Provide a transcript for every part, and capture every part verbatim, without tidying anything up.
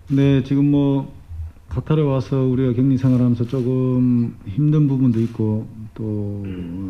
네, 지금 뭐 카타르에 와서 우리가 격리 생활하면서 조금 힘든 부분도 있고 또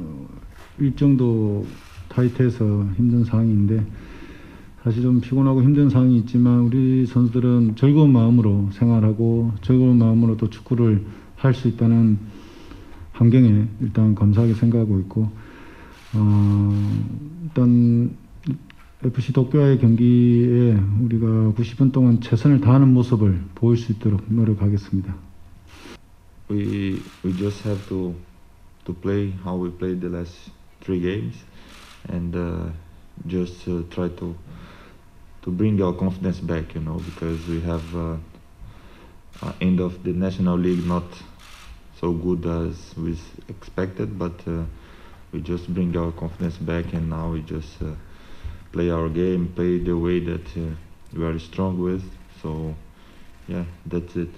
일정도 타이트해서 힘든 상황인데 사실 좀 피곤하고 힘든 상황이 있지만 우리 선수들은 즐거운 마음으로 생활하고 즐거운 마음으로 또 축구를 할 수 있다는 환경에 일단 감사하게 생각하고 있고 어, 일단 에프씨 도쿄와의 경기에 우리가 구십 분 동안 최선을 다하는 모습을 보일 수 있도록 노력하겠습니다. We we just have to to play how we played the last three games, and uh, just uh, try to to bring our confidence back. You know, because we have uh, uh, end of the National League not so good as we expected, but uh, we just bring our confidence back, and now we just. Uh, play our game, play the way that uh, we are strong with. So, yeah, that's it.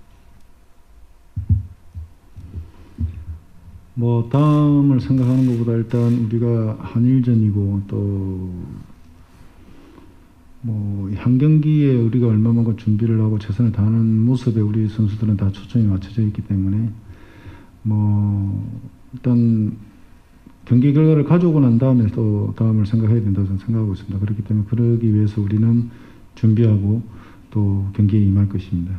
뭐 다음을 생각하는 것보다 일단 우리가 한일전이고 또 뭐 한 경기에 우리가 얼마만큼 준비를 하고 최선을 다하는 모습에 우리 선수들은 다 초점이 맞춰져 있기 때문에 뭐 일단 경기 결과를 가져오고 난 다음에 또 다음을 생각해야 된다고 저는 생각하고 있습니다. 그렇기 때문에 그러기 위해서 우리는 준비하고 또 경기에 임할 것입니다.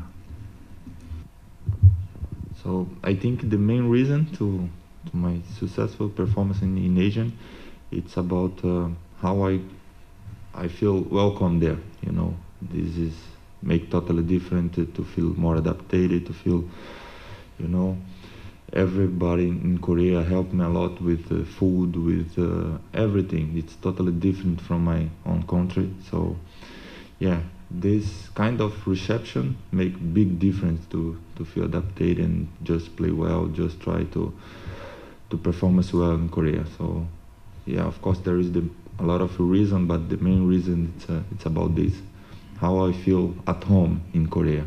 So I think the main reason to, to my successful performance in, in Asian, it's about uh, how I I feel welcome there. You know, this is make totally different to, to feel more adapted, to feel, you know. Everybody in Korea helped me a lot with uh, food, with uh, everything. It's totally different from my own country. So, yeah, this kind of reception make big difference to, to feel adapted and just play well, just try to to perform as well in Korea. So, yeah, of course there is the, a lot of reason, but the main reason it's uh, it's about this, how I feel at home in Korea.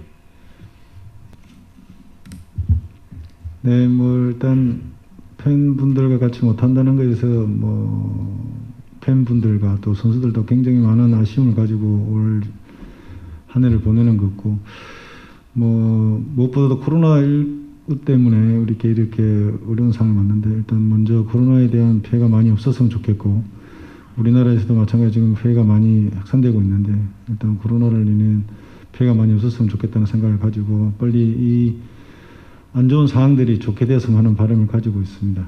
네, 뭐 일단 팬분들과 같이 못한다는 것에서 뭐 팬분들과 또 선수들도 굉장히 많은 아쉬움을 가지고 올 한 해를 보내는 것 같고 뭐 무엇보다도 코로나십구 때문에 이렇게 이렇게 어려운 상황을 맞는데 일단 먼저 코로나에 대한 피해가 많이 없었으면 좋겠고 우리나라에서도 마찬가지로 지금 피해가 많이 확산되고 있는데 일단 코로나를 인해 피해가 많이 없었으면 좋겠다는 생각을 가지고 빨리 이 안 좋은 상황들이 좋게 되었으면 하는 바람을 가지고 있습니다.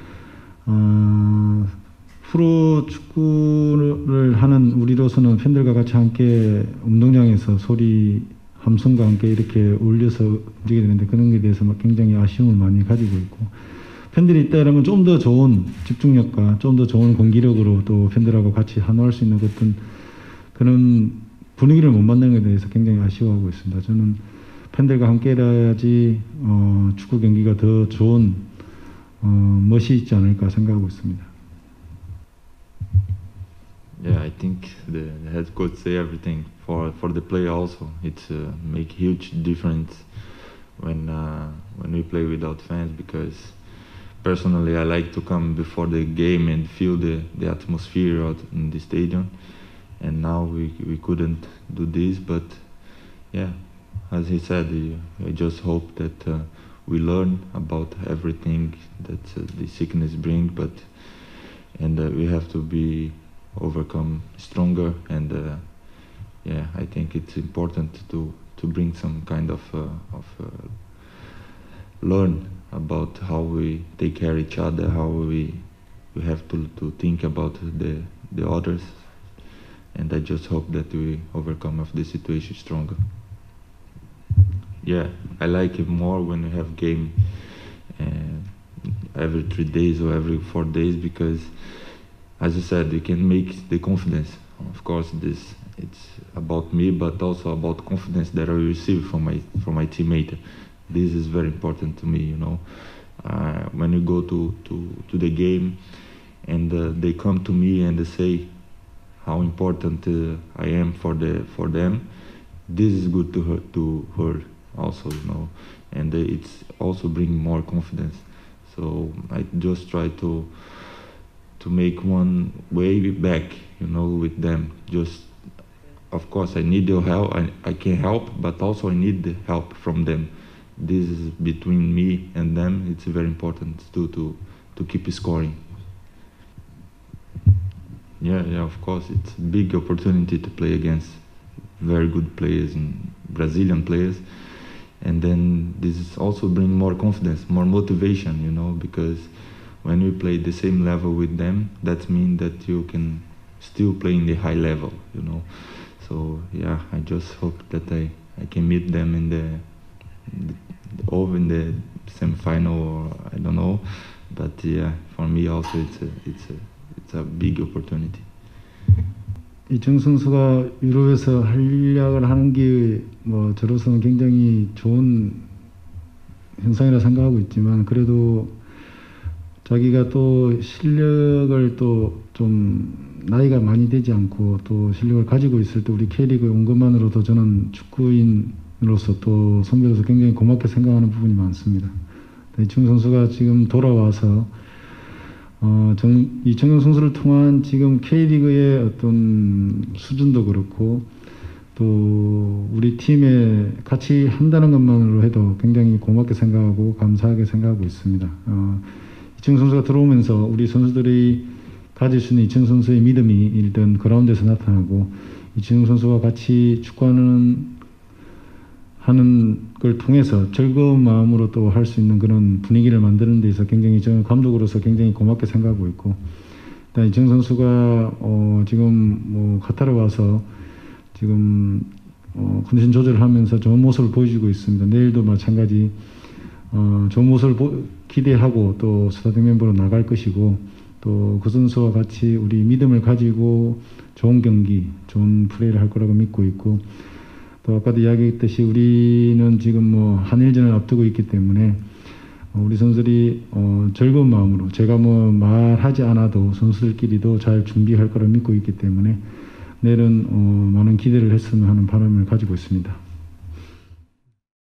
어, 프로 축구를 하는 우리로서는 팬들과 같이 함께 운동장에서 소리 함성과 함께 이렇게 어울려서 움직이게 되는데 그런 것에 대해서 굉장히 아쉬움을 많이 가지고 있고 팬들이 있다면 좀 더 좋은 집중력과 좀 더 좋은 공기력으로 또 팬들하고 같이 한호할 수 있는 어떤 그런 분위기를 못 만드는 것에 대해서 굉장히 아쉬워하고 있습니다. 저는 팬들과 함께 해야지 어, 축구 경기가 더 좋은 어, 멋이 있지 않을까 생각하고 있습니다. Yeah, I think the, the head coach say everything for for the player also. It's uh, make huge difference when uh, when we play without fans because personally I like to come before the game and feel the the atmosphere out in the stadium. And now we we couldn't do this, but yeah. As he said, I just hope that uh, we learn about everything that uh, the sickness brings, but and uh, we have to be overcome stronger. And uh, yeah, I think it's important to to bring some kind of uh, of uh, learn about how we take care of each other, how we we have to to think about the the others. And I just hope that we overcome of this situation stronger. Yeah, I like it more when we have game uh, every three days or every four days because, as you said, you can make the confidence. Of course, this it's about me, but also about confidence that I receive from my from my teammate. This is very important to me. You know, uh, when you go to to to the game, and uh, they come to me and they say how important uh, I am for the for them. This is good to her to her. Also, you know, and it's also bring more confidence. So I just try to to make one way back, you know, with them. Just of course, I need your help. I, I can help, but also I need the help from them. This is between me and them. It's very important to to to keep scoring. Yeah, yeah, of course, it's a big opportunity to play against very good players, and Brazilian players, and then this is also bring more confidence, more motivation, you know, because when you play the same level with them, that means that you can still play in the high level, you know. So yeah, I just hope that I, I can meet them in the, the over in the semi-final, or I don't know, but yeah, for me also it's a it's a it's a big opportunity. 이청 선수가 유럽에서 활약을 하는 게 뭐 저로서는 굉장히 좋은 현상이라 생각하고 있지만, 그래도 자기가 또 실력을 또 좀 나이가 많이 되지 않고 또 실력을 가지고 있을 때 우리 K리그에 온 것만으로도 저는 축구인으로서 또 선배로서 굉장히 고맙게 생각하는 부분이 많습니다. 이청 선수가 지금 돌아와서 어, 정, 이청용 선수를 통한 지금 K리그의 어떤 수준도 그렇고 또 우리 팀에 같이 한다는 것만으로 해도 굉장히 고맙게 생각하고 감사하게 생각하고 있습니다. 어, 이청용 선수가 들어오면서 우리 선수들이 가질 수 있는 이청용 선수의 믿음이 일단 그라운드에서 나타나고, 이청용 선수와 같이 축구하는 하는 걸 통해서 즐거운 마음으로 또 할 수 있는 그런 분위기를 만드는 데 있어서 굉장히 저는 감독으로서 굉장히 고맙게 생각하고 있고, 일단 이청 선수가 어 지금 뭐 카타르 와서 지금 어 컨디션 조절을 하면서 좋은 모습을 보여주고 있습니다. 내일도 마찬가지 어 좋은 모습을 보, 기대하고 또 스타팅 멤버로 나갈 것이고, 또 그 선수와 같이 우리 믿음을 가지고 좋은 경기, 좋은 플레이를 할 거라고 믿고 있고, 또 아까도 이야기했듯이 우리는 지금 뭐 한일전을 앞두고 있기 때문에 우리 선수들이 어 즐거운 마음으로, 제가 뭐 말하지 않아도 선수들끼리도 잘 준비할 거라 믿고 있기 때문에 내일은 어 많은 기대를 했으면 하는 바람을 가지고 있습니다.